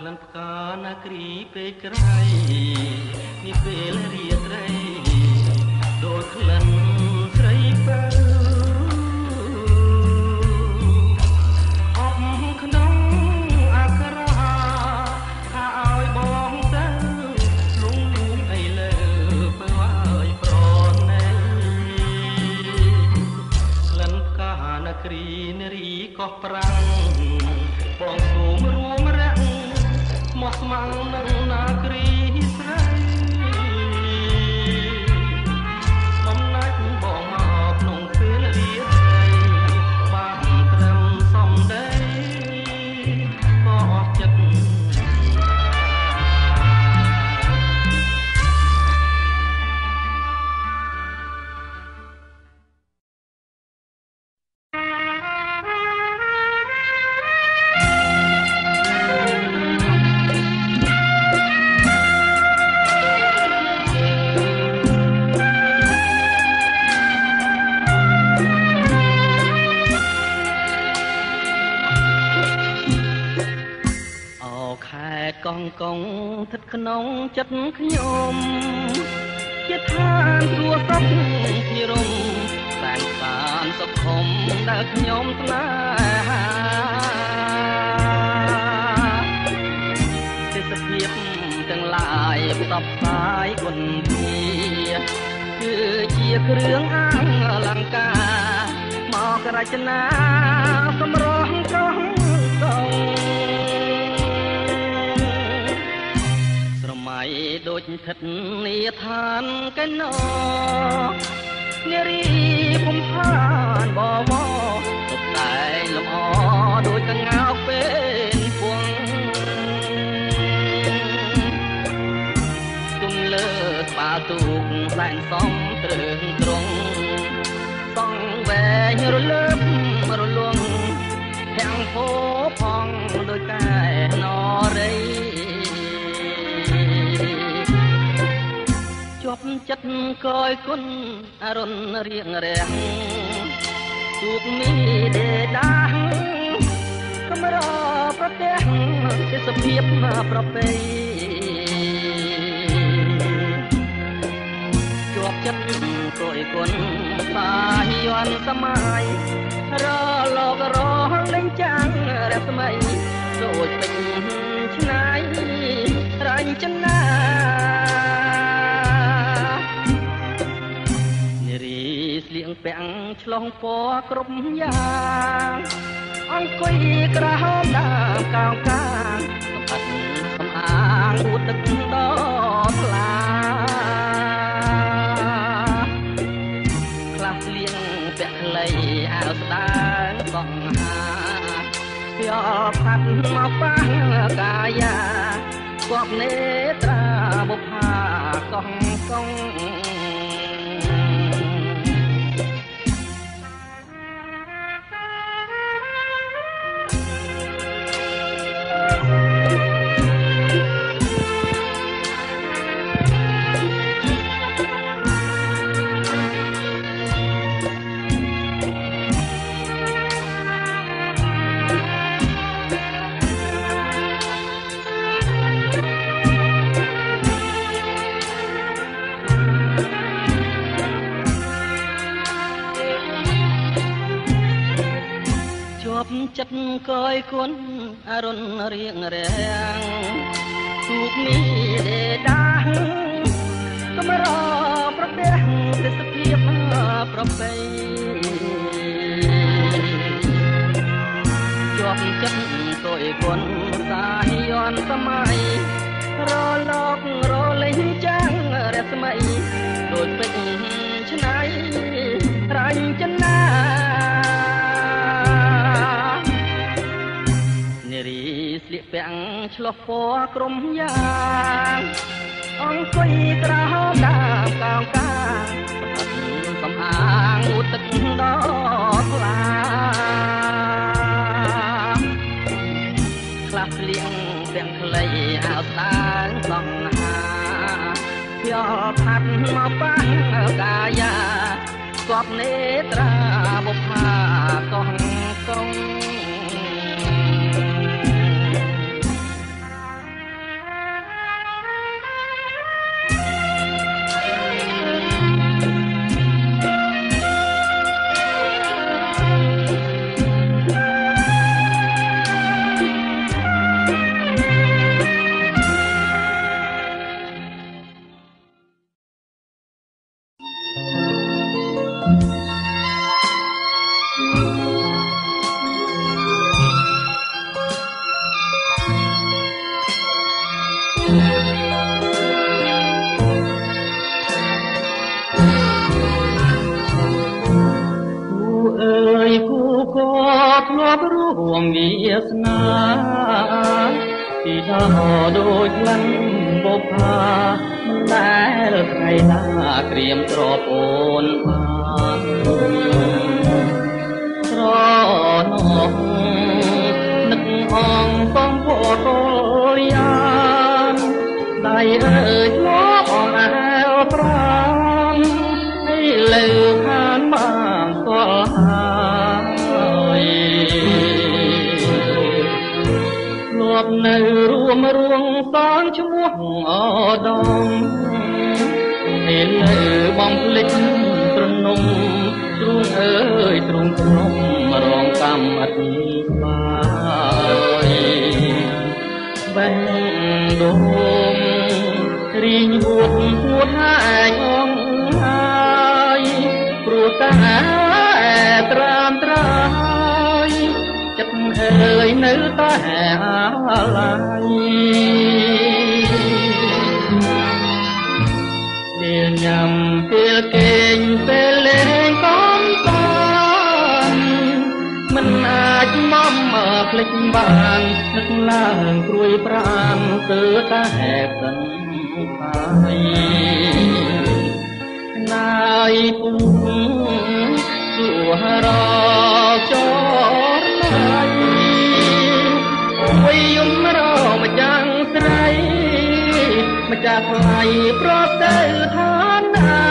នផ្កាណាគ្រីពេលក្រៃនេះពេលរាត្រីដូចក្លិនស្រីបើអបក្នុងអាក្រាថាឲ្យបងទៅលងលងអីលើបើឲ្យប្រណីក្លិនផ្កាណាគ្រីនារីកោះប្រាំងបងសូមរួមរាក់មកស្មៅនឹងនាគ្រីស្រីបំណាច់បងមកក្នុងពេលរាត្រីបានត្រឹមសំដីក៏អស់ចិត្តកងកងស្ថិតក្នុងចិត្តខ្ញុំជាឋានគ្រួសុខពីរំតែនសានសុខុមដែលខ្ញុំស្នេហាទេសភាពទាំងឡាយផ្សព្វផ្សាយគុណធាគឺជាគ្រឿងអលង្ការមករចនាសម្រស់កងកងដូចស្ថិតនាឋានកែណោនារីភូមិផានបវរទុកតែលំអដូចកងើកពេលពួងទុំលើស្បាទូកសែនសំត្រឹងត្រង់សង់វែងរលើបរលងទាំងពោផងដូចកែណរីជាប់ចិត្តកយគុណអរុនរៀងរាំងទូកមីដេដាកំរប្រទេសទេសភាពប្រពៃជាប់ចិត្តកយគុណសាយ័នសម័យរលករលេងចាំងរស្មីដូចពេញឆ្នៃរញ្ចនាស្លៀងពាក់ឆ្លងពណ៌គ្រប់យ៉ាងអង្គុយក្រហមដើមកោងកាងសម្បត្តិសំអាងអួតទឹកដល់ថ្លាខ្លះស្លៀងពាក់ខ្លីអាវស្ដើងកងហាយកផាត់មកប៉ះកាយាគប់នេត្រាបុប្ផាកងកងចិត្តកយគុណអរុនរៀងរាំងទូកមីដេដាកំរប្រទេសទេសភាពប្រពៃជាប់ចិត្តកយគុណសាយ័នសម័យរលករលេងចាំងរស្មីដូចពេជ្រឆ្នៃរញ្ចនាស្លៀកពាក់ឆ្លុះពណ៌ក្រុមយ៉ាងអង្គុយក្រហមដើមកោងកាងសំអាងអួតទឹកដល់ថ្លាខ្លះស្លៀងពាក់ខ្លីអាវស្ដើងសង្ហាយកផាត់មកប៉ះកាយាគប់នេត្រាបុប្ផាកងកងเอ่ยผู้ก็ทลบร่วมวิสนาที่ท่าโดยพลันบกพาแล้วใครหน้าเตรียมตรอโอนพานรอนองนึกห้องต้องพอโตยานได้เอ่ยลบอ่อนแอวปรามให้เลือขานบ้างก็หายรวบในรวมรวงสอนชั่วอดองให้เลือบองพลิกตรนมตรุงเอ่ยตรุงตรมรองกำอธิบายแบ่งดงรีญบุตรพูดให้องหายปรูแต่ตรามตรายจัดเอ่ยเนื้อตาอะไรเดียวยำเปลี่ยนเก่งเป็นเลงก้อนตานมันอาจมั่มพลิกบานนึกล่างกรวยปรางเสือตาแหกสันไปนายปุ่งสู่รอจอดไหนวิยุมรอมาจังไสรมาจากไกลเพราะเดินทางนา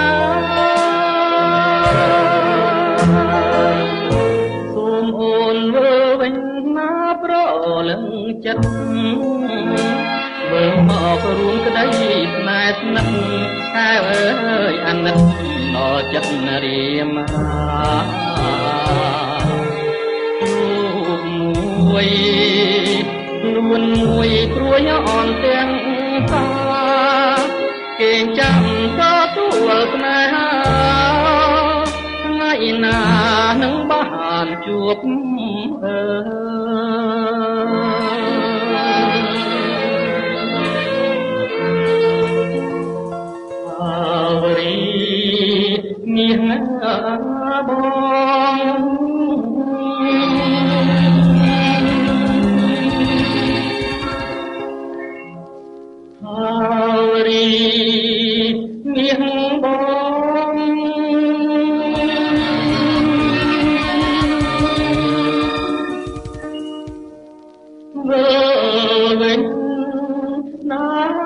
សូមអូនវើវិញណាប្រលឹងចិត្តមើលមករួមក្តីស្នេហ៍ស្និទ្ធតែអើយអាណិតដល់ចិត្តរៀមរូបមួយខ្លួនមួយព្រួយអន់ទាំងតាគេចាំតទួលស្នេហាថ្ងៃណានឹងបានជួបអើរីមានបងរីមានបងមើលវិញណា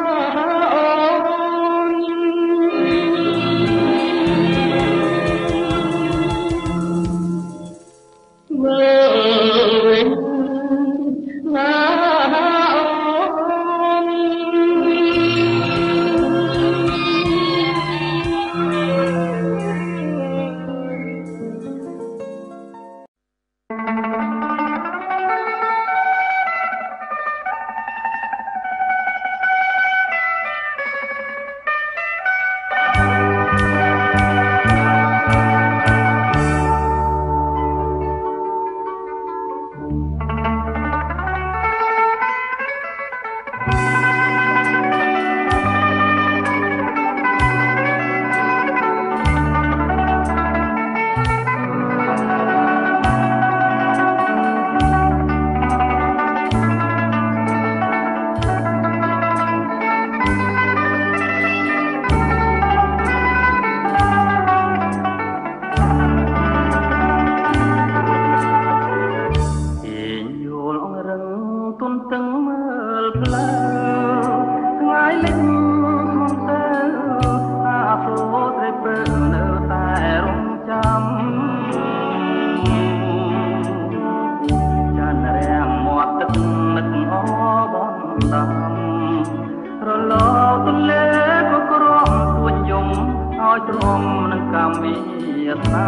ទ្រាំនឹងកម្មវិសា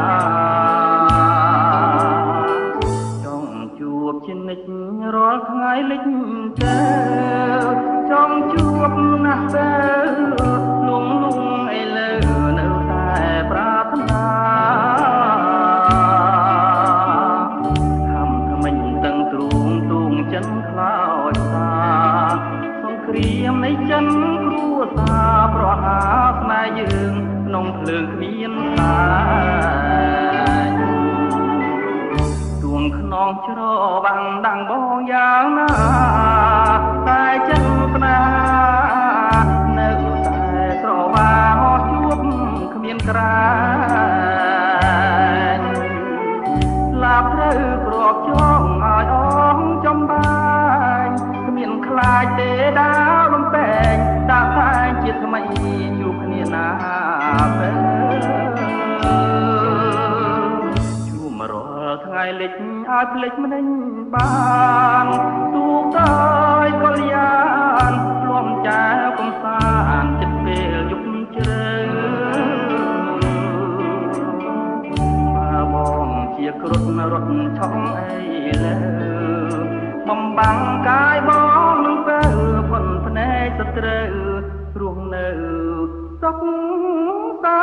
ចង់ជួបជានិច្ចរាល់ថ្ងៃលិចទៅចង់ជួបណាស់ទៅលងលងអីលើនៅតែប្រាថ្នាខំថ្មិញទាំងទ្រូងទូងចិនខ្លោចតាសង្គ្រាមនៃចិនគ្រួសារប្រហាស្នេហ៍យើងក្នុងភ្លើងគ្មានតាទួងខ្នងច្រវាំងដាំងបងយ៉ាងណាតែចិនស្នេហ៍នៅតែស្រវាហោជួបគ្មានក្រាញឡាបត្រូវក្របចងឲ្យអងចំបាយគ្មានខ្លាចទេដាវលំពេងដាក់តែជាថ្មីជួបគ្នាណាពេលជួបរាល់ថ្ងៃលិចឲ្យភ្លេចមិនបានទូកតើយកលយានលំចាកំសាន្តចិត្តពេលយប់ជ្រៅបងជាគ្រុឌរត់ឆក់អីលើបំបាំងកាយបងនឹងពេលប៉ុនភ្នែកសត្រូវរស់នៅសុខសា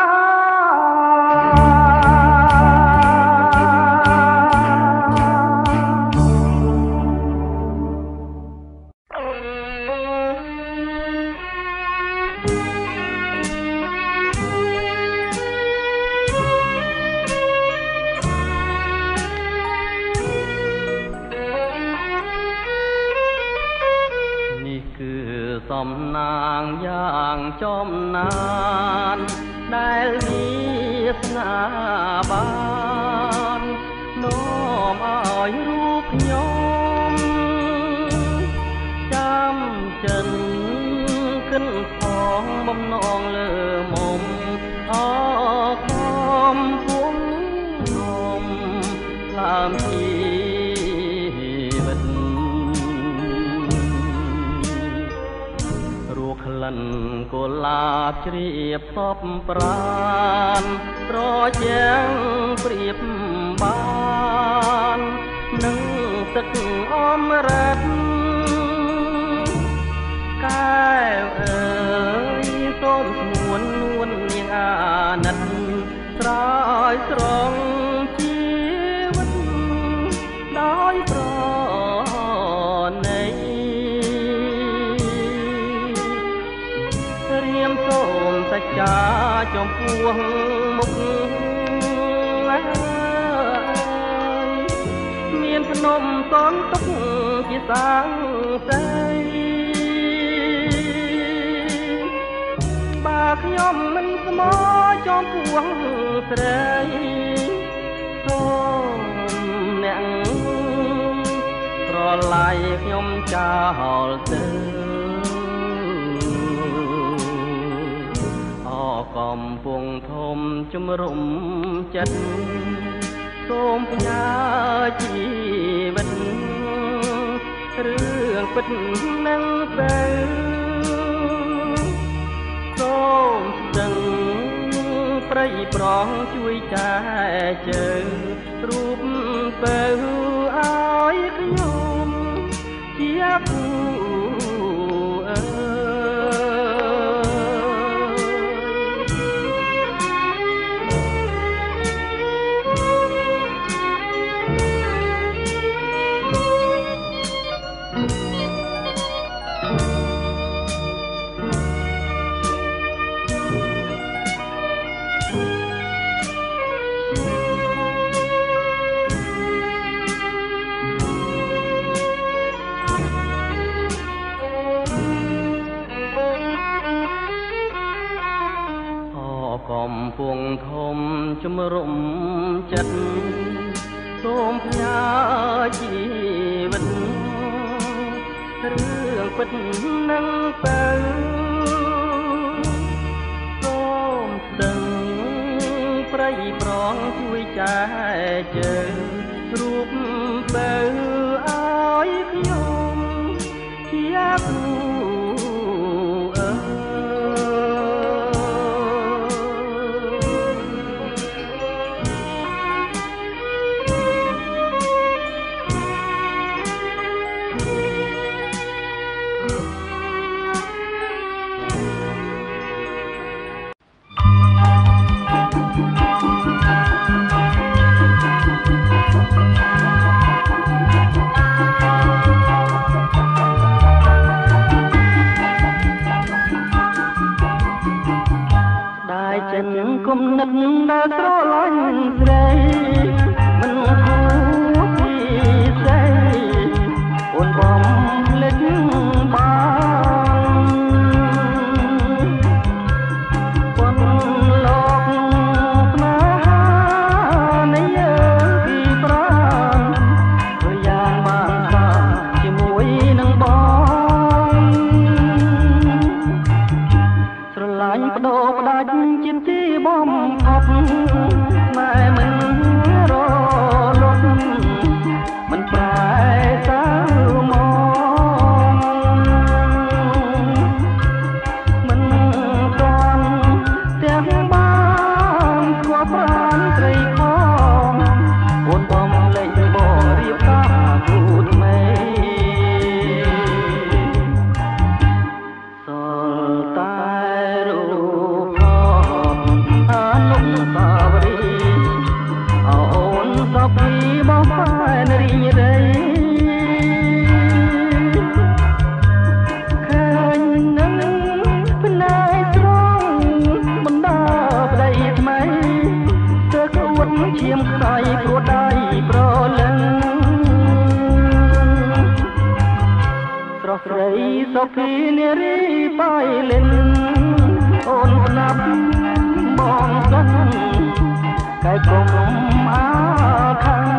សំណាងយ៉ាងចំណានដែលមានស្នាបាននាំឲ្យរូបខ្ញុំចាំចិនគិនផងបំណងលើមុំអខំពុំនំឡាមជីវិតក្លិនកុលាបជ្រាបសពប្រានប្រចាំព្រៀបបាននឹងទឹកអមរិតកែវអើយសូមស្ងួននួននាងអាណិតស្រោយស្រង់ជីវិតដោយប្រណីសូមសច្ចាចំពោះមុខមានភ្នំសនទុកជាសាងសីបើខ្ញុំមិនស្មោចំពោះស្រីសូមអ្នកប្រឡាយខ្ញុំចោលទៅកំពុងធំជំរុំចិត្តសូមផ្ញើជីវិតរឿងពិតនឹងទៅសូមស្ទឹងព្រៃប្រងជួយចែជើងរូបទៅឲ្យខ្ញុំជាគូកំពុងធំជំរុំចិត្តសូមផ្ញើជីវិតរឿងពិតនឹងទៅសូមស្ទឹងព្រៃប្រងជួយចែជើងរូបទៅឲ្យខ្ញុំជាគូដាច់ជាទីបំផុតណែមិនរលត់មិនប្រែទៅមកមិនទាន់ទាំងបានស្គាល់ប្រាណត្រីខំអូនបំលេចបងរៀបការគូថ្មីសល់តែរូបថតអនុស្សាវរីយ៍អូនសពពីបងផែនរីរៃឃើញនឹងផ្នែកត្រង់បណ្ដាប្តីថ្មីទើបអួតឈាមខ្សែព្រោះដៃប្រលឹងស្រស់ស្រីសុភីនារីបាយលិនអូនស្ដាប់បងសិនកែកុំអាខាង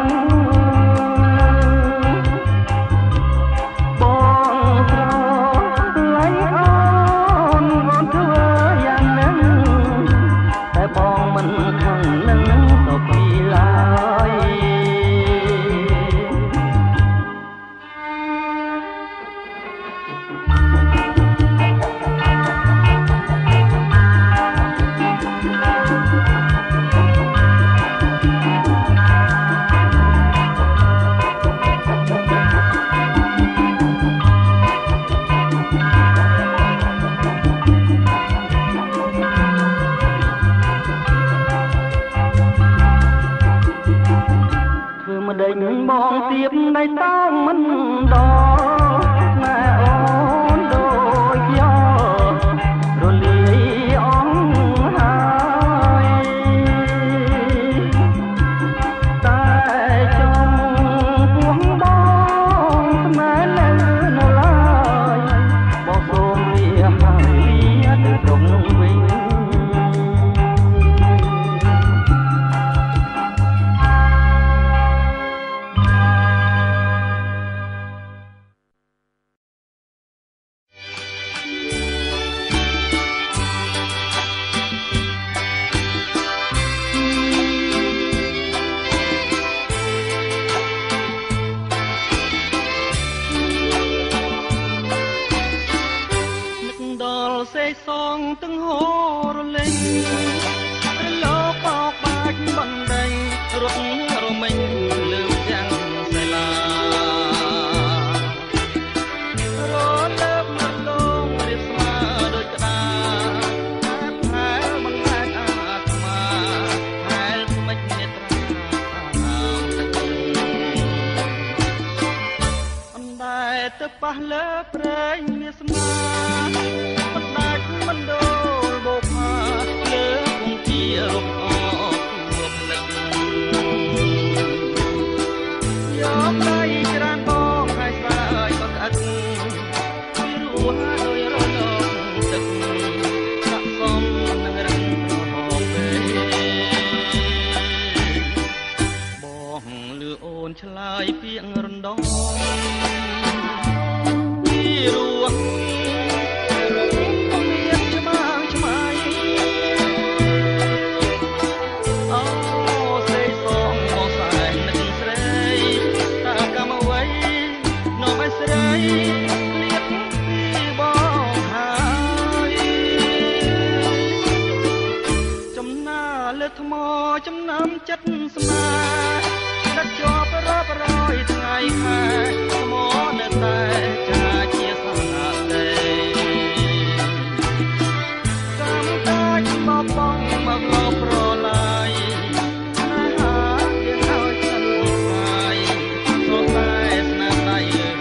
បងស្រឡាញ់អូនធ្វើយ៉ាងហ្នឹងតែបងមិនខាងនឹងសុភីឡើយម្ដេចបងទៀបដៃតោមិនដល់ណែអូនដូចយោរលាយអងហើយតែចង់ពួងបងស្នេហ៍នៅឡើយបងសូមលាហើយលាទៅត្រង់នោះវិញសេសងទាំងហូរលេងលោកបោកបាច់បណ្ដៃរត់រមិញលើទាំងសាលារលើកមកលងរៀបស្មាដូចក្តារហែលមិនហែកអាត្មាហែលមិននេត្រាអណ្ដែតទៅប៉ះលើព្រែងមានស្មាមិនដូលបោកផាលើគង់ជារកអគួបនឹកយកដៃច្រានបងហើយស្វាយក៏ស្អិតពីរោះដោយរលកទឹកស័កសមនឹងរឹងហោពេបងលឺអូនឆ្លើយពាក្យរំដំពីរោះថ្មចំណាំចិត្តស្មាដាច់ជាប់រាប់រយថ្ងៃខែថ្មនៅតែចាជាសនាទេកម្មតាច់បបងមកលោប្រឡាយណាហាយើងឲ្យចិនស្ងាយសូតែស្នាដៃ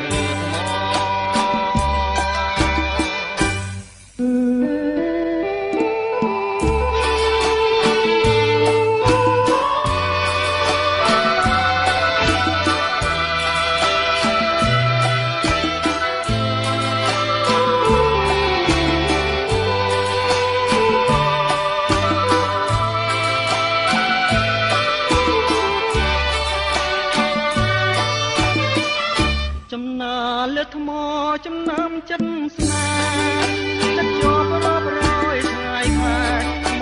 លើថ្មចំណាំចិត្តស្នេហ៍ទឹកជាប់រាប់រយថ្ងៃខែ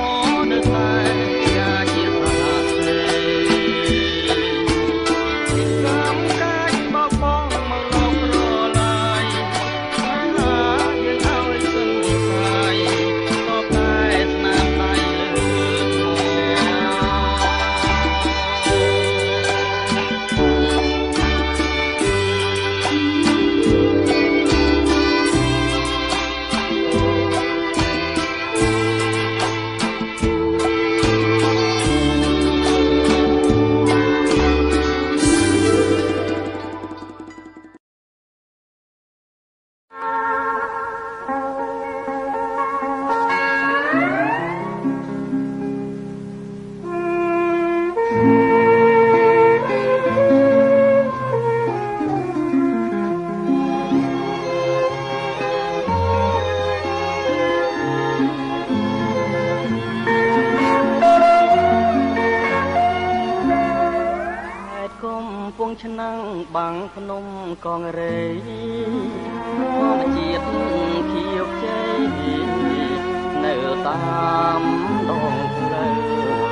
កងរេធម្មជាតិខៀវខ្ចីនៅតាមដងផ្លូវ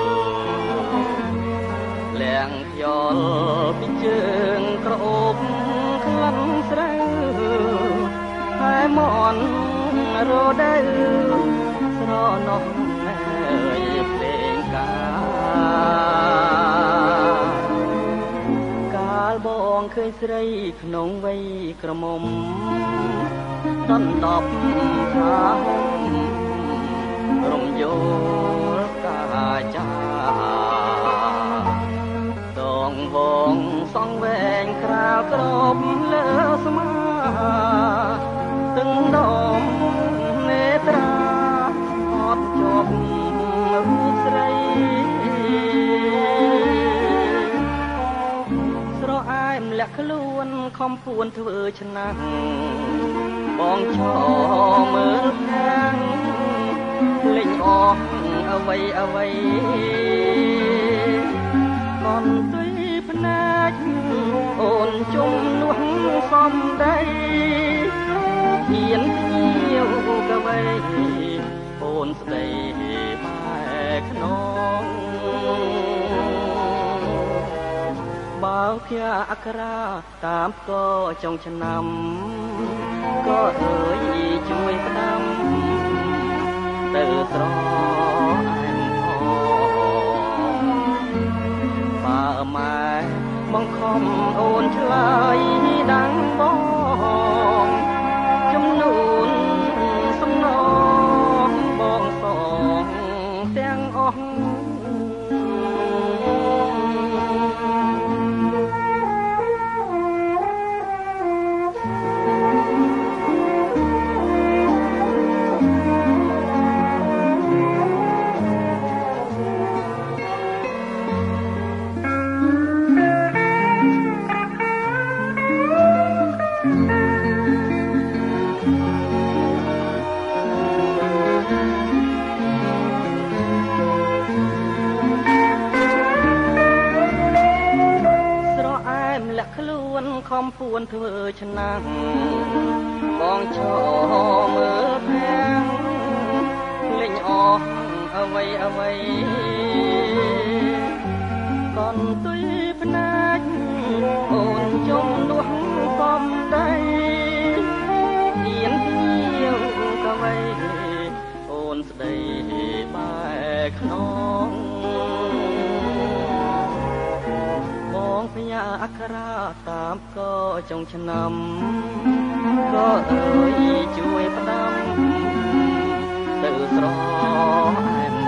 លៀងខ្យល់ពីជើងក្រអូបក្លិនស្រូវហើយមន់រដូវស្រណោះអើយភ្លេងកាលបងឃើញស្រីក្នុងវ័យក្រមុំដណ្ដប់ผ้าห่មរំយោលកាចាដងវងសងវែងក្រាលក្របលើស្មាទឹងដមនេត្រាអត់ជាប់រូបស្រីស្រអែមលាក់ខ្លួនខំពួនធ្វើឆ្នាំងបងឈរមើលខាងលេងអស់អ្វីអ្វីកនទុយភ្នែកអូនជុំនោះសំដីហ៊ានភ្ញៀវកវីអូនស្ដីបែកខ្នងបើភ័ក្រអក្រាតាមក៏ចុងឆ្នាំក៏អើយជួយផ្ដាំទៅស្រែមផងបើម៉ែបង្ខំអូនឆ្លើយដាំងបងចំនួនសំណងបងសងទាំងអស់ខំពួនធ្វើឆ្នាំងបងឈរមើលខាងលេងអស់អ្វីអ្វីកនទុយភ្នែកអូនជុំនោះសំដីហ៊ានភ្ញៀវកវីអូនស្ដីបែកខ្នងបងផ្ញើអក្សរាតាមក៏ចុងឆ្នាំក៏អើយជួយផ្ដាំទៅស្រែម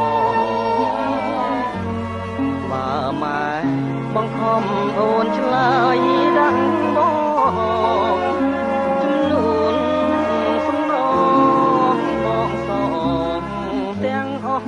ផងបើម៉ែបង្ខំអូនឆ្លើយដាំងបងចំនួនសំណងបងសងទាំងអស់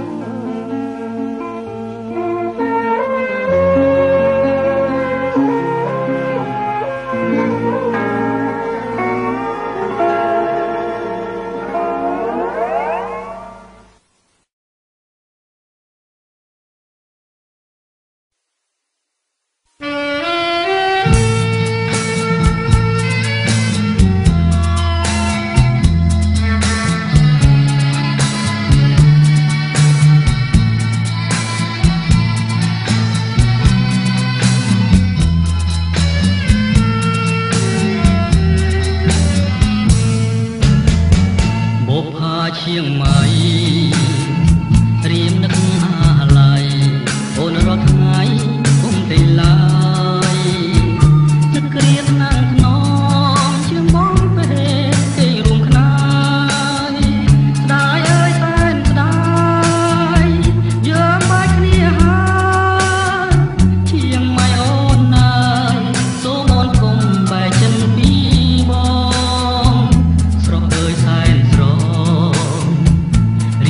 ជាងម៉ៃរៀមនឹកអាឡ័យអូនរាល់ថ្ងៃគុំតែឡើយទឹកក្រៀមណាំងខ្នងជាងបងពេលគេរួមខ្នាយស្ដាយអើយសែនស្ដាយយើងបាច់គ្នាហើយជាងម៉ៃអូនណាយសូមអូនគុំបែកចិនពីបងស្រស់អើយសែនស្រស់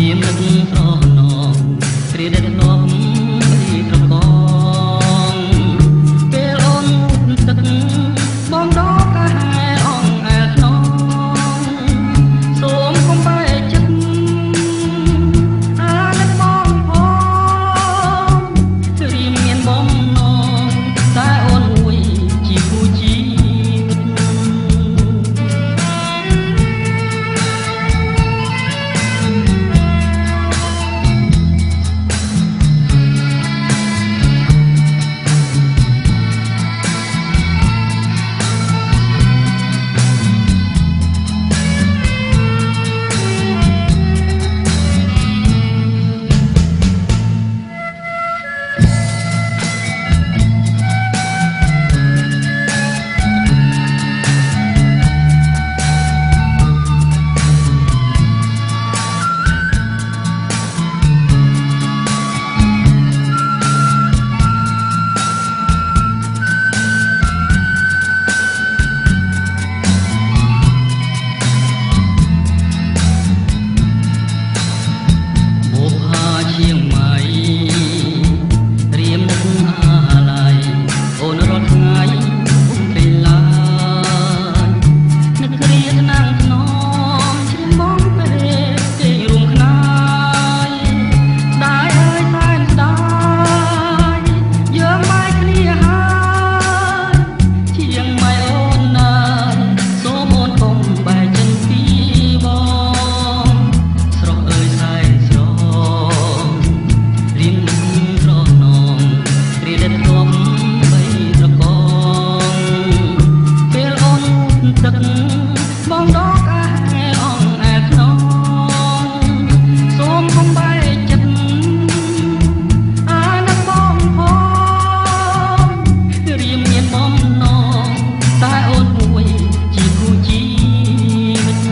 បងដកអែអងអែខ្នងសូមកំបែកចិត្តអាណបងផងរៀមមានបំណងតែអូនមួយជាគូជីវិត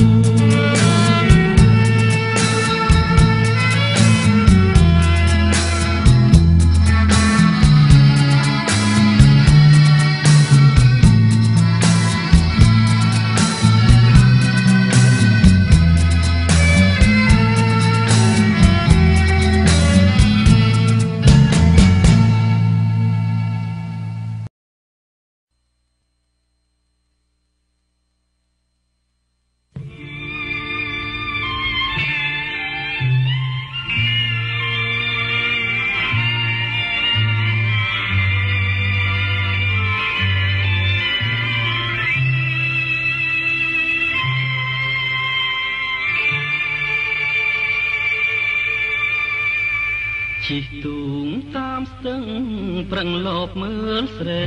ជិះទូងតាមស្ទឹងប្រឹងលបមើលស្រី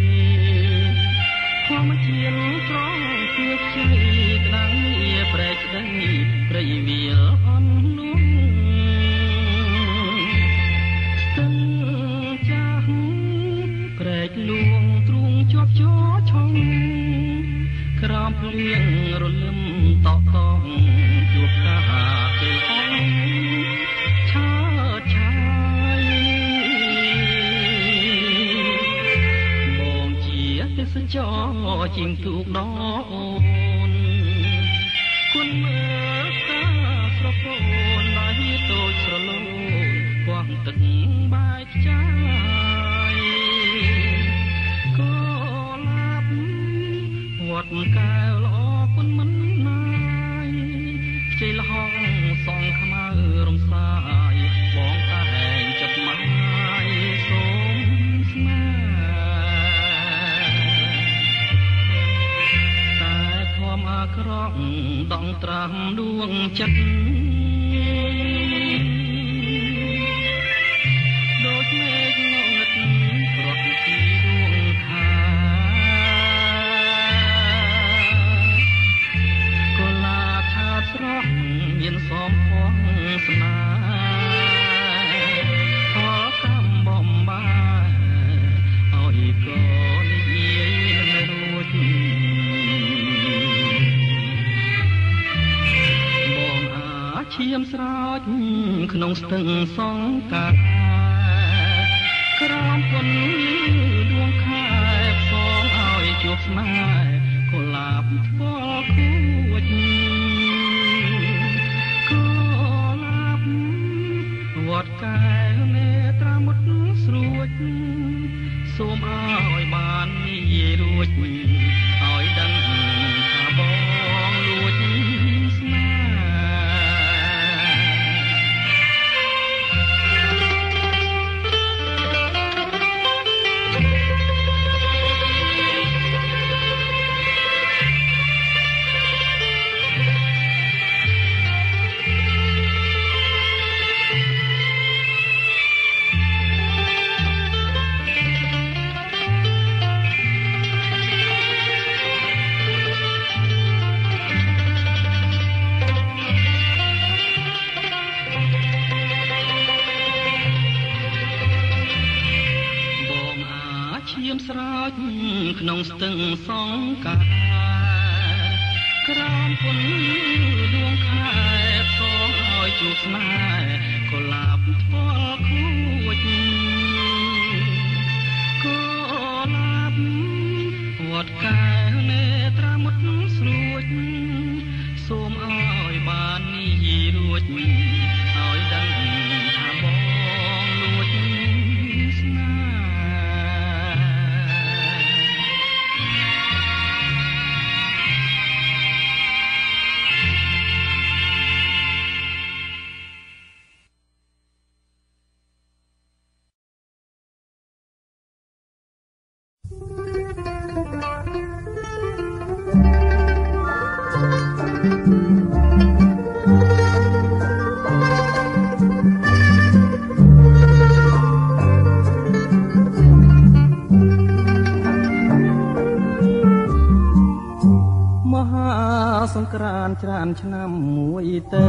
ធម្មជាតិត្រង់ជាខ្ចីក្តាំងមាប្រែកស្ដីព្រៃវាលអន់នោះស្ទឹងចាស់ប្រែកលួងទ្រូងជាប់ជាឆុងក្រោមភ្លៀងរលឹមតក់តងជួបកាពេលអងឆើតឆាយបងជាទេសចរជាងទូកដអូនគុណមើលតាស្រពោនដៃតូចស្រលោនគួងទឹកបាយខ្ចាយក៏ឡាប់វត្តកែវល្អគុណមិនណាយខ្ចីលហងសងខ្មៅរំសាយបងតែហែងចិត្តម៉ាយសូមស្នេហ៍តែធម្មអាក្រក់ដងត្រាំដួងចិត្តដូចមេឃងងឹតប្រត់ពីដួងខាកុលាបឆាតស្រស់មានសមផងស្នាផលកម្មបំបាយឲ្យកូនយាយនឹងរួចបងអាឈាមស្រោចក្នុងស្ទឹងសង្កាក្រោមគុណដួងខែផ្សងឲ្យជួបស្នេហ៍កុលាបថ្ពាល់គួចវត្តកែវនេត្រាមុតស្រួចសូមឲ្យបាននិយាយរួចឲ្យដឹងថាបងលួចស្នេឈាមស្រោចក្នុងស្ទឹងសង្កាក្រោមគុណដួងខែផ្សងឲ្យជួបស្នេហ៍កុលាបថ្ពាល់គួចកុលាបវត្តកែវនេត្រាមុតស្រួចសូមឲ្យបាននិយាយរួចឲ្យដឹងថាបងលួចស្នេហ៍មហាសង្ក្រាន្តច្រើនឆ្នាំមួយទៅ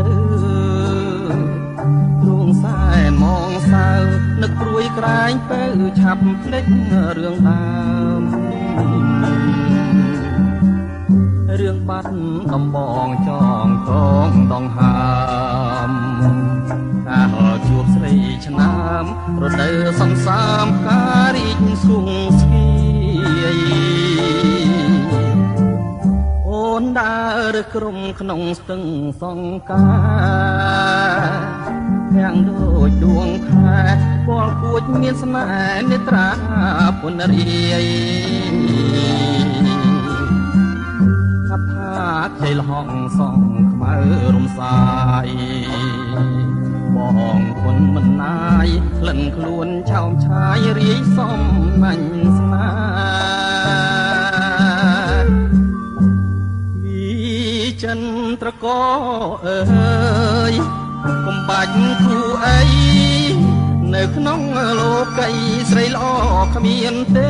ទ្រូងសែនមងសៅនឹកព្រួយក្រែងទៅឆាប់ភ្លេចរឿងដើមរឿងបាត់ដំបងចងកងដងហើមកាលជួបស្រីឆ្នាំរដូវសំសាមការរីកស្គង់ស្គីអូនដើរក្រុមក្នុងស្ទឹងសង្ការទាំងដូចដួងខែពលគួចមានស្នេហ៍នេត្រាពុនរាយថាខ្ចីលហងសងខ្មៅរំសាយបងគុណមិនណាយក្លិនខ្លួនឆោមឆាយរាយសំណាញ់ស្នាវិចិនត្រកអើយកុំបាច់គូអីនៅក្នុងលោកីស្រីល្អគ្មានទេ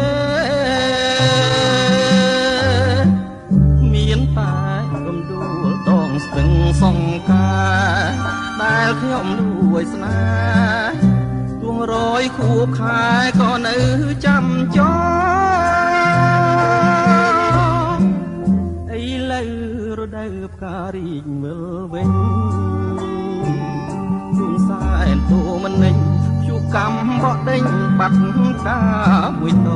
តែរំដួលដងស្ទឹងសង្ការដែលខ្ញុំលួយស្នេហ៍ទួងរយខួបខែក៏នៅចាំចងឥឡូវរដូវផ្ការីកវិលវិញទួងសែនទូមិននិញភ្យុកម្មបដេញបាត់កាមួយត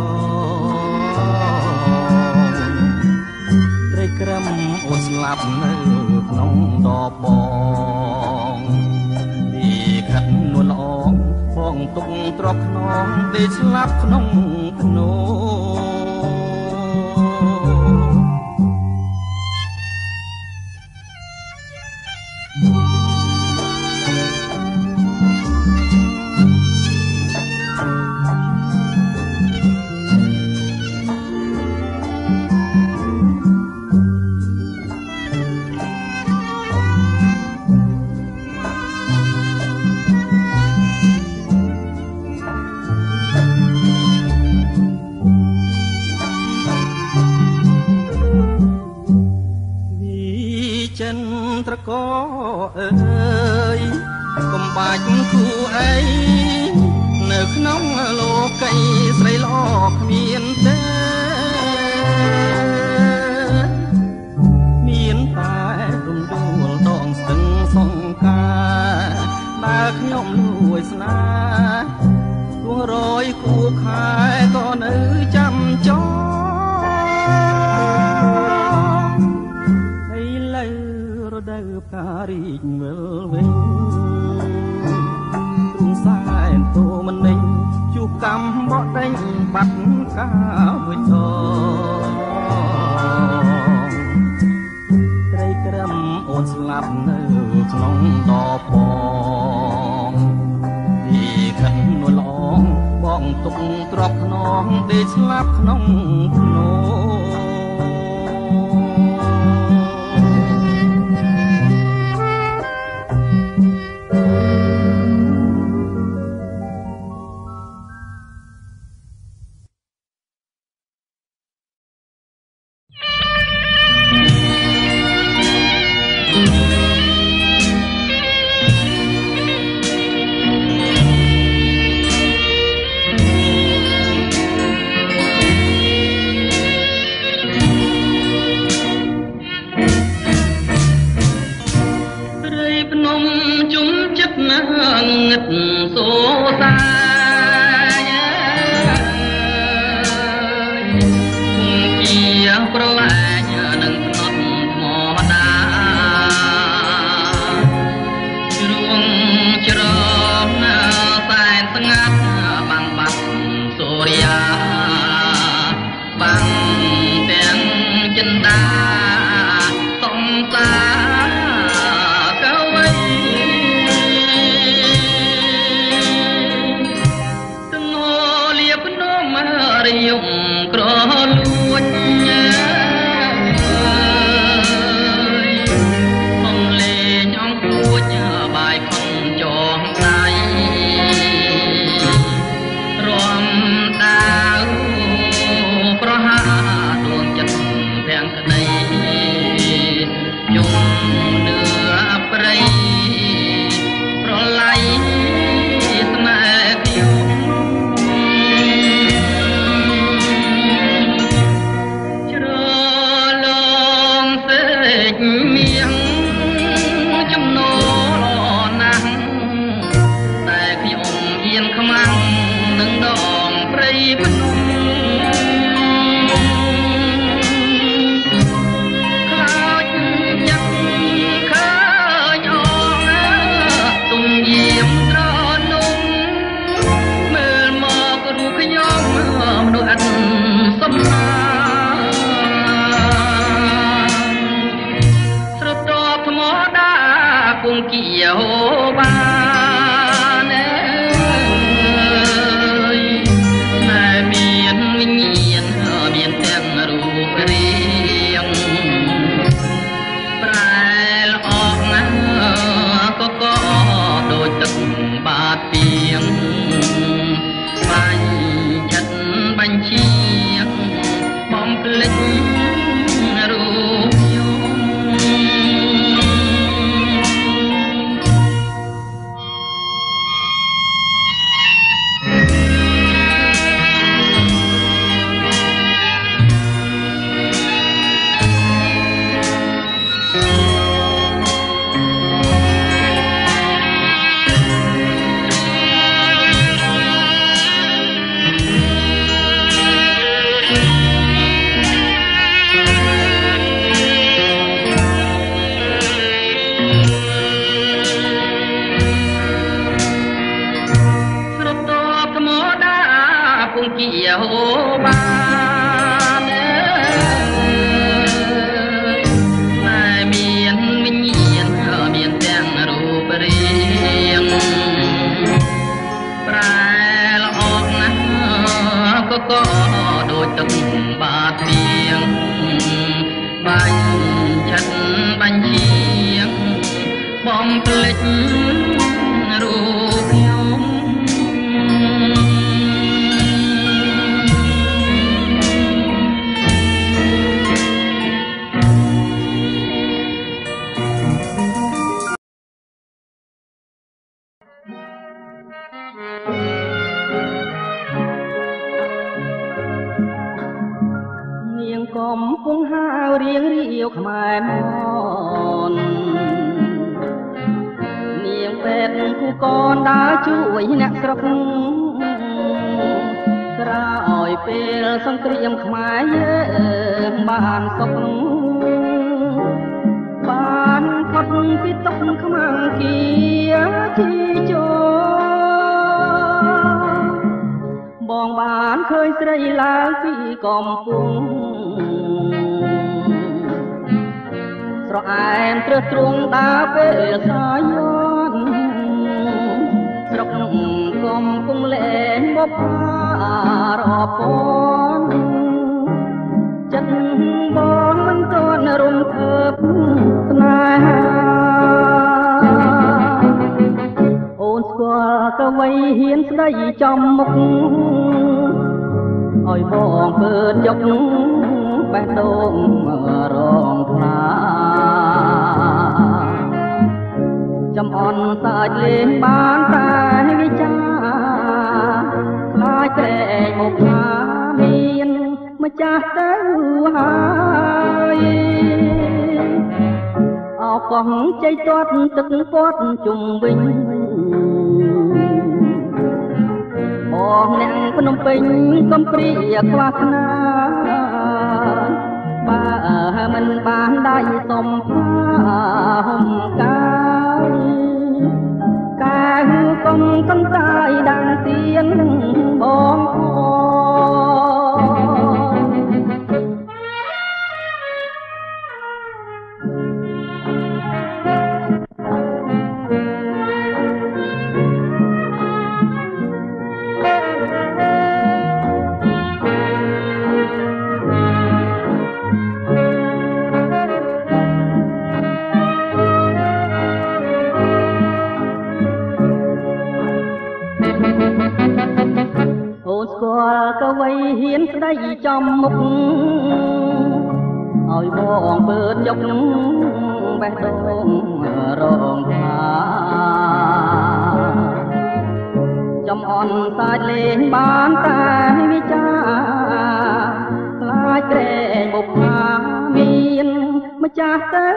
ក្រឹមអូនស្លាប់នៅក្នុងដបបងពីខាត់នួនល្អងបងទុកទ្រពខ្នងទេស្លាប់ក្នុងភ្នោត្រកអើយកុំបាច់គូអីនៅក្នុងលោកីស្រីល្អគ្មានទេមានតែរំដួលដងស្ទឹងសង្ការដែលខ្ញុំលួយស្នេហ៍ទួងរយគូខែក៏នៅចាំចងរដូវផ្ការីកវិលវិញទ្រូងសែនទូមិននិញជួបកម្មបដេញបាត់កាមួយតត្រីក្រឹមអូនស្លាប់នៅក្នុងដបបងទីខិននួនល្អងបងទុកទ្រពខ្នងទេស្លាប់ក្នុងភ្នោពងគៀវបានណែមានវិញ្ញាណមានទាំងរូបរាងប្រែល្អណាស់ក៏ដូចទឹកបាតពីងបាញ់ចិត្តបាញ់ឈៀងបំភ្លេចរូបគៀវបានណែមានវិញ្ញាណមានទាំងរូបរាងប្រែល្អណាស់ក៏ដូចទឹកបាតពីងបាញ់ចិត្តបាញ់ឈៀងបំភ្លេចរូបខ្ញុំនាងកំពុងហាវរៀងរាវខ្មែរមននាងពេទ្យគូកនដើរជួយអ្នកស្រុកក្រោយពេលសង្គ្រាមខ្មែរយើងបានសុខបានផុតពីទុក្ខខ្មាំងគៀជីជោបងបានឃើញស្រីឡើងពីកំពុងស្រអែមត្រឹសទ្រង់ដើរពេលសាយនស្រុកកំពុងលែងមករាប់ពាន់ចិត្តបងមិនទាន់រំភើបស្នេហាអូនស្គាល់កវីហ៊ានស្ដីចំមុខឲ្យបងពើចយកបេះដូងរងថ្លាចំអន់សាច់លេងបានតែវិចាខ្លាចក្រែងមកថាមានម្ចាស់ទៅហើយអោកងជ័យទាត់ទឹកពាត់ជុំវិញបងអ្នកភ្នំពេញកំព្រាខ្វះខ្នាបើមិនបានដៃសំផាហុំកាយកែកុំកន្តាយដាំងទៀនបងស្គាល់កវីហ៊ានស្ដីចំមុខឲ្យបងពើចយកបេះដូងរងថ្លាចំអន់សាច់លេងបានតែវិចាខ្លាចក្រែងបុប្ផាមានម្ចាស់ទៅ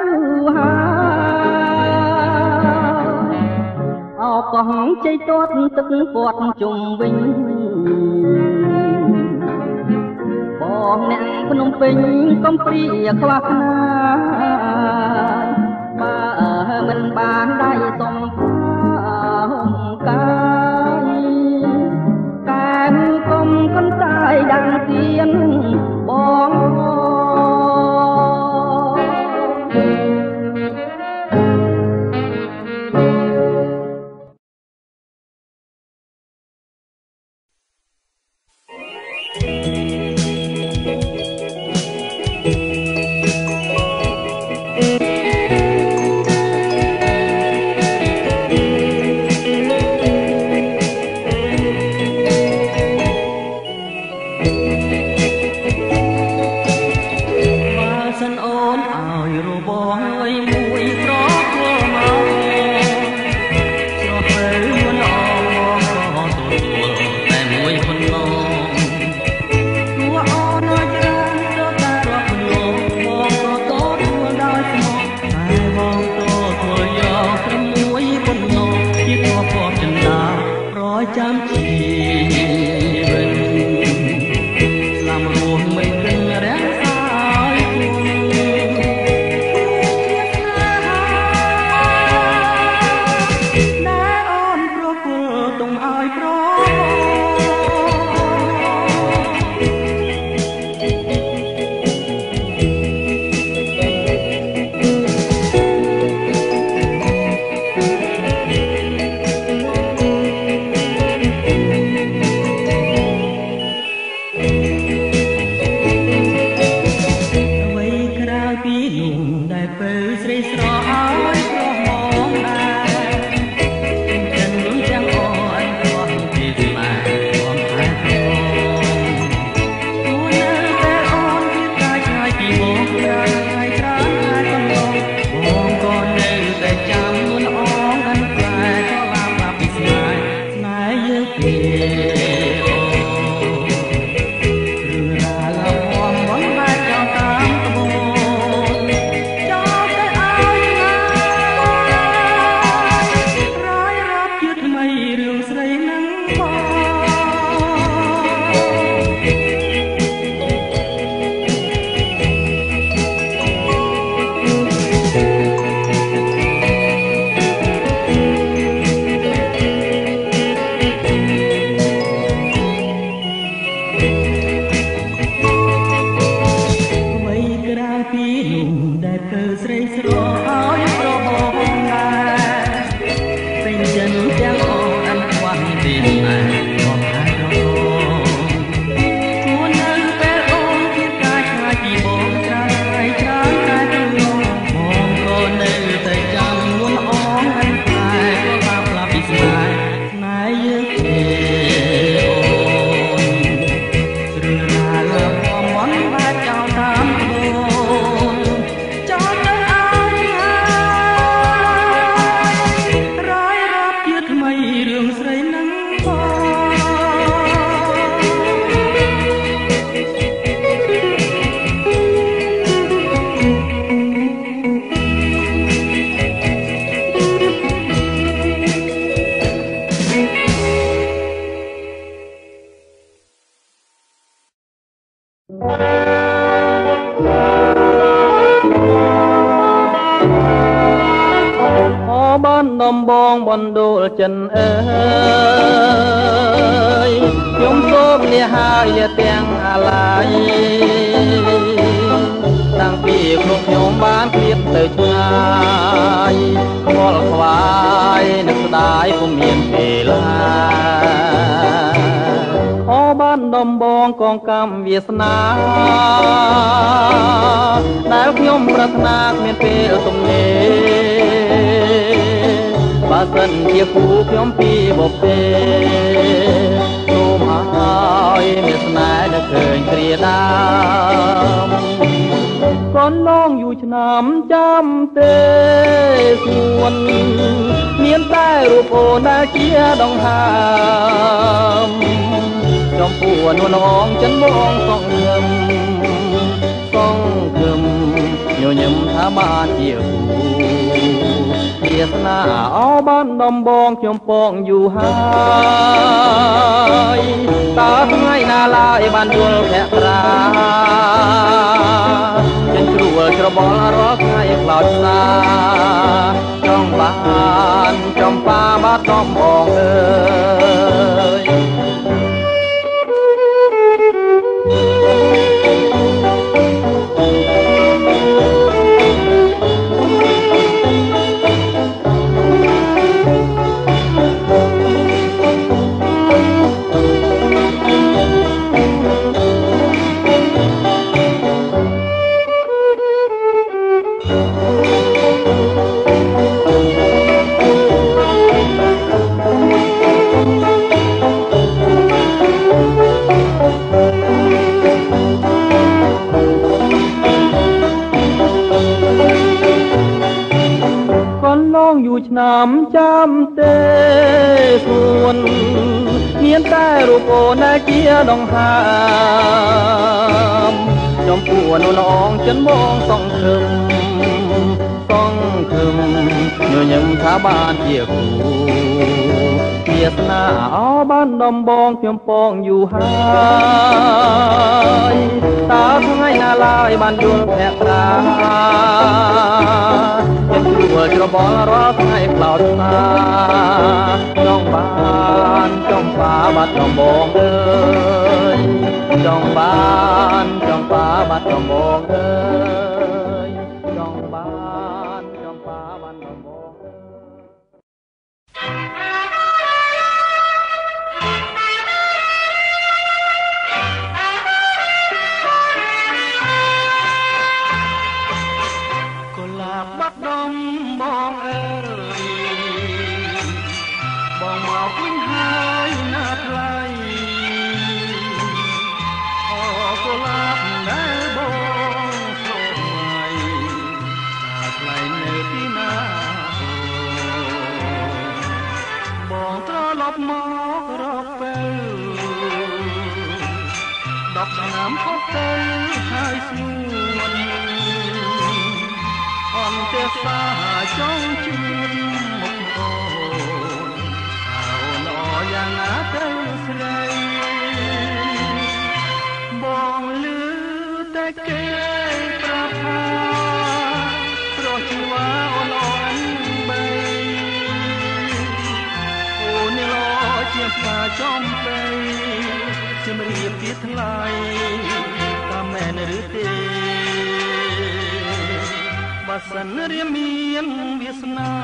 ហើយអោកងជ័យទាត់ទឹកពាត់ជុំវិញបងអ្នកភ្នំពេញកំព្រាខ្វះខ្នាបើមិនបានដៃសំផាហុំកាយកែកុំកន្តាយដាំងទៀនបងអបងអើយមួយប្រគល់មកស្រស់ទៅមិនអងក៏ទទួលតែមួយប៉ុណ្ណោះព្រោះអូនអើយច្រើនទៅតែរាប់មិនលងបងក៏ទទួលដោយស្មោះតែបងក៏ធ្វើយកត្រឹមមួយប៉ុណ្ណោះជាធម៌ពោចិន្តាប្រចាំជីវិតស្លាប់រស់មិនគិនរាំងសាយដំបងបណ្ដូលចិនអើយខ្ញុំសូមលាហើយទាំងអាឡាយតាំងពីគ្រប់ខ្ញុំបានឃ្លាតទៅឆ្ងាយខ្វល់ខ្វាយនឹកស្ដាយពុំមានពេលឡាអូបានដំបងកងកម្មវាសនាដែលខ្ញុំប្រាថ្នាគ្មានពេលទំនេរបើសិនជាគូខ្ញុំពីបុព្វេសូមឲ្យមានស្នេហ៍នៅឃើញគ្រាដើមកូនឡងយូរឆ្នាំចាំទេសួនមានតែរូបអូនដែលជាដង្ហើមចំពោះនួនអងចិនមកសងញឹមញញឹមថាបានជាគូវាសនាអោបានដំបងខ្ញុំពងយូរហើយតើថ្ងៃណាឡើយបានយល់ភក្រាចិនគ្រួលច្របល់រាល់ថ្ងៃខ្លោចស្នាចង់បានចំបាបាត់ដំបងអើយอยู่ឆ្នាំចាំទេសួនមានតែរូបអូនដែលជាដង្ហើមចំពោះនោះល្អងចិនមកសង្ឃឹមញញឹមថាបានជាគូវាសនាអោបានដំបងខ្ញុំពងយូរហើយតើថ្ងៃណាឡើយបានយល់ភក្តាខ្ញុំជួលច្របល់រាល់ថ្ងៃក្លោតសាចង់បានចង់បាបាត់ដំបងអើយចង់បានចង់បាបាត់ដំបងអើយចង់បានចង់បាបាត់ដំបងកុលាបបាត់ដំបងអើយបងមកវិញហើយណាថ្លៃអូកុលាបដែលបងស្រមៃណាថ្លៃនៅទីណាបងត្រឡប់មករកពេល10ឆ្នាំផុតទៅហើយស្នួនអន្តេសាចង់ជួបមុខអូនអូនអយ៉ាងណាទៅស្រីបងលឺតែគេប្រាប់ថាស្រស់ជីវ៉ាអូនអនបីអូននេះលោជាផ្កាចំពេជំរាបពីថ្លៃតាមមែនឬទេបើសិនរៀមមានវាសនា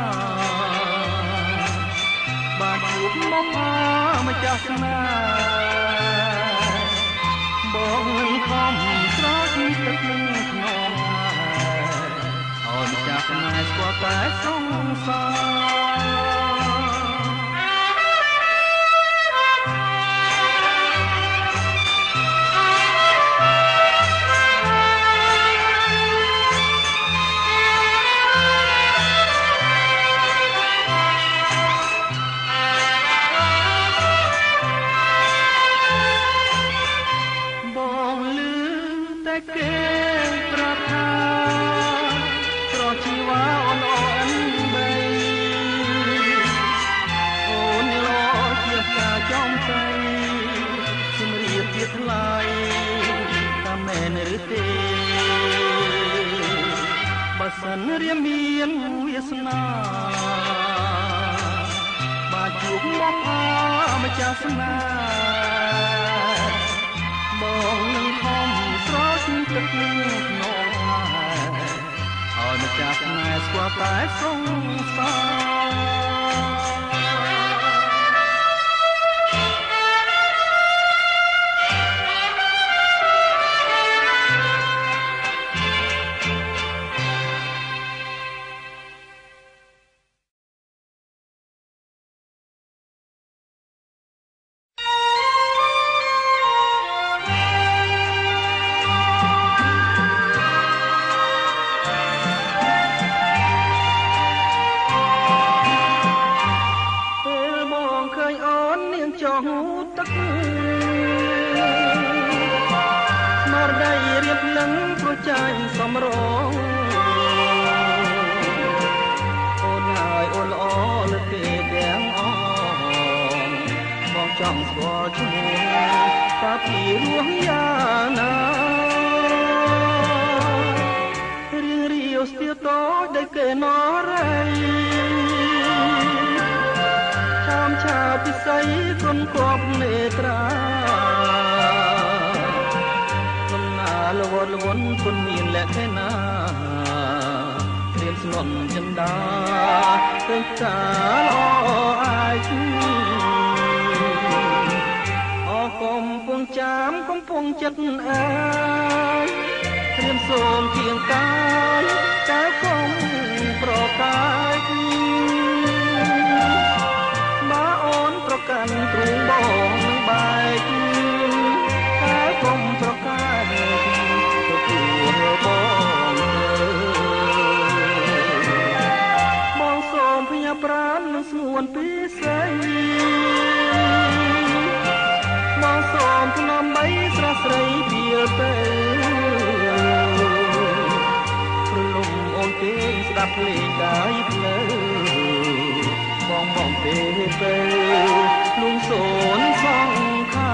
បានជួបមកម្ចាស់ស្នេហ៍បងនឹងខំស្រោចទឹកនឹងខ្នងអូនចាស់ស្នេហ៍ស្គាល់តែសង្សារគេប្រាប់ថាស្រស់ជីវ៉ាអូនអូនបីអូនលោជាផ្កាចំសៃជំរាបជាថ្លៃតាមមែនឬទេបើសិនរៀមមានវាសនាបានជួបមកម្ចាស់ស្នេហ៍បងនឹងខំស្រោចទឹកនឹងខ្នងហើយម្ចាស់ស្នេហ៍ស្គាល់តែសង្សារទឹកស្មារតីរៀបនឹងប្រចាញ់សំរងអូនហើយអូនល្អលើគេទាំងអងបងចង់ស្គាល់ឈ្មោះតាពីរស់យ៉ាងណារៀងរាវស្ទាតោដែលគេណរៃឆាពិសីគុណគប់នេត្រាសំណាលវលវនគុណមានលក្ខណៈត្រៀមស្នន់ចិន្តាព្រឹងតាល្អអាយអកំពុងចាំកំពុងចិត្តអើយត្រៀមសូមគៀងកាយតើកុំប្រកាយកាន់ទ្រូងបងនឹងបែកតែកុំប្រកាសទទួលបងសូមភប់លេងកាយភ្លើបងបងពេលទៅលួងសូនសងខា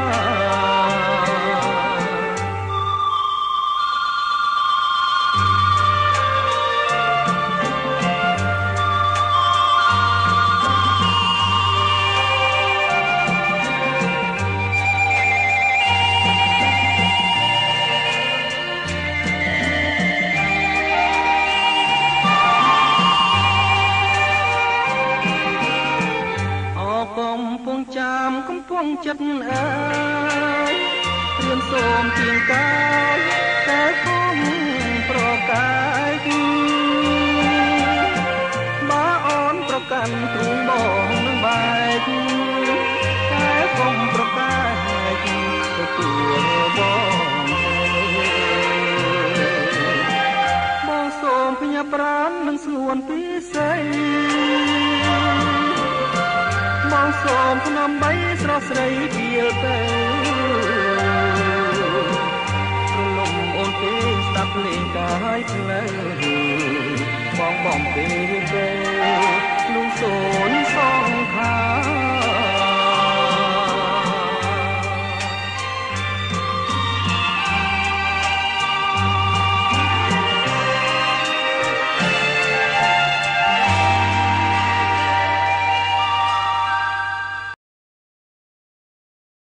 កំពុងចាំកំពុងចិត្តអើយព្រៀនសូមជាងកាយតែគុំប្រកាយបើអូនប្រកាន់ទ្រូងបងនឹងបែកតែគុំប្រកាយទទួលបងសូមផ្ញើប្រាណនឹងស្នួនពិសេសបងសូមភ្នំបីស្រស់ស្រីពីលទៅរលំអូនពេកស្ដាប់លេងកាយផ្លូវបងបងពេកទៅលួងសូន